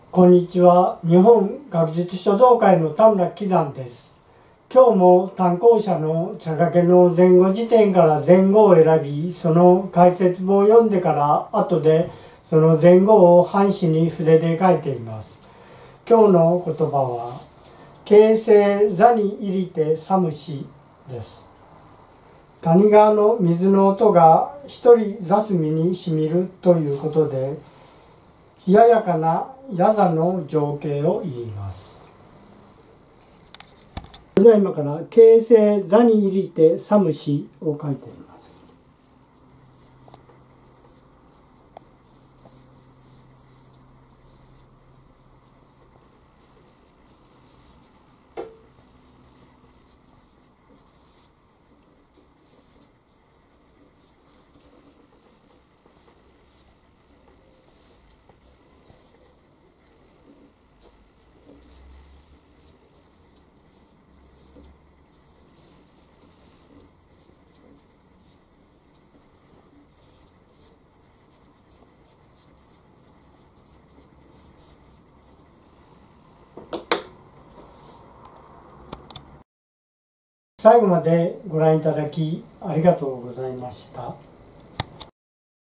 こんにちは。日本学術書道会の田村喜山です。今日も単行者の茶掛けの前後辞典から前後を選び、その解説文を読んでから後でその前後を半紙に筆で書いています。今日の言葉は「傾城座に入りて寒し」です。谷川の水の音が一人座隅にしみるということで、冷ややかな夜座の情景を言います。それでは今から「傾城座に入りて寒し」を書いてみます。最後までご覧いただきありがとうございました。